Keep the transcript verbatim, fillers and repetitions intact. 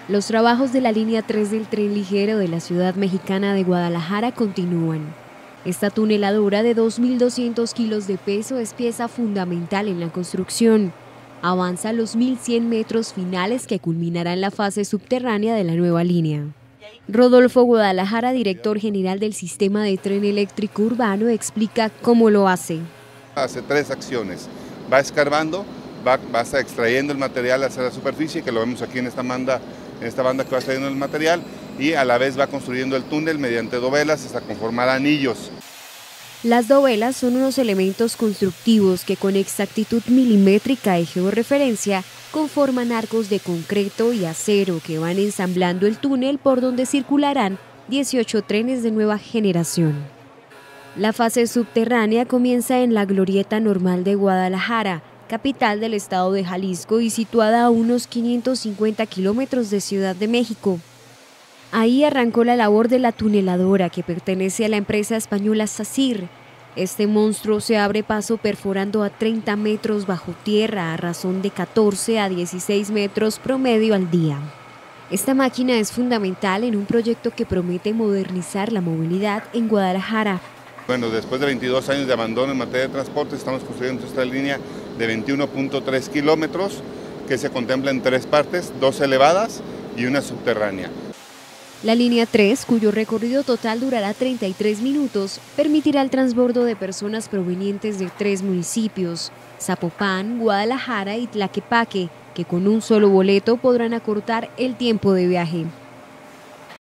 Los trabajos de la línea tres del tren ligero de la ciudad mexicana de Guadalajara continúan. Esta tuneladora de dos mil doscientos kilos de peso es pieza fundamental en la construcción. Avanza los mil cien metros finales que culminarán la fase subterránea de la nueva línea. Rodolfo Guadalajara, director general del sistema de tren eléctrico urbano, explica cómo lo hace. Hace tres acciones. Va escarbando, va, va extrayendo el material hacia la superficie, que lo vemos aquí en esta banda, en esta banda que va extrayendo el material, y a la vez va construyendo el túnel mediante dovelas hasta conformar anillos. Las dovelas son unos elementos constructivos que con exactitud milimétrica y georreferencia conforman arcos de concreto y acero que van ensamblando el túnel por donde circularán dieciocho trenes de nueva generación. La fase subterránea comienza en la Glorieta Normal de Guadalajara, capital del estado de Jalisco y situada a unos quinientos cincuenta kilómetros de Ciudad de México. Ahí arrancó la labor de la tuneladora que pertenece a la empresa española SACIR. Este monstruo se abre paso perforando a treinta metros bajo tierra a razón de catorce a dieciséis metros promedio al día. Esta máquina es fundamental en un proyecto que promete modernizar la movilidad en Guadalajara. Bueno, después de veintidós años de abandono en materia de transporte, estamos construyendo esta línea de veintiuno punto tres kilómetros que se contempla en tres partes, dos elevadas y una subterránea. La línea tres, cuyo recorrido total durará treinta y tres minutos, permitirá el transbordo de personas provenientes de tres municipios, Zapopan, Guadalajara y Tlaquepaque, que con un solo boleto podrán acortar el tiempo de viaje.